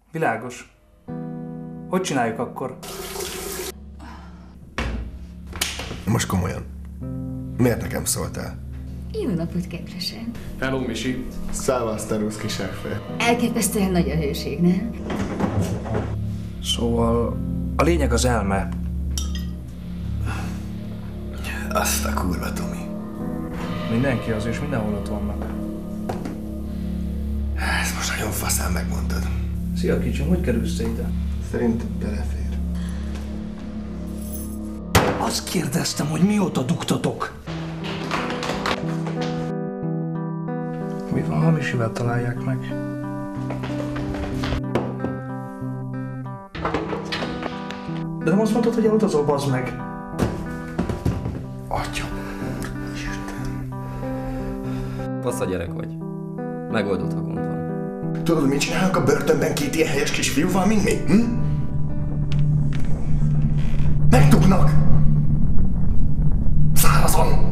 Világos. Hogy csináljuk akkor? Most komolyan. Miért nekem szóltál? Jó napot, kedvesem. Hello, Misi. Szávasztál, kiságfej. Elképesztően nagy a hőség, nem? Szóval a lényeg az elme. Azt a kurva, Tomi. Mindenki az, és mindenhol ott vannak. Ezt most nagyon faszán megmondtad. Szia kicsim, hogy kerülsz te ide? Szerintem belefér. Azt kérdeztem, hogy mióta dugtatok? Mi van, hamisivel találják meg? De nem azt mondtad, hogy elutazol, bazd meg? Atya. Isten. Fasz a gyerek vagy. Megoldott, ha gond van. Tudod, mit csinálnak a börtönben két ilyen helyes kisfiúval, mint mi? Hm? Megdugnak! Szárazon!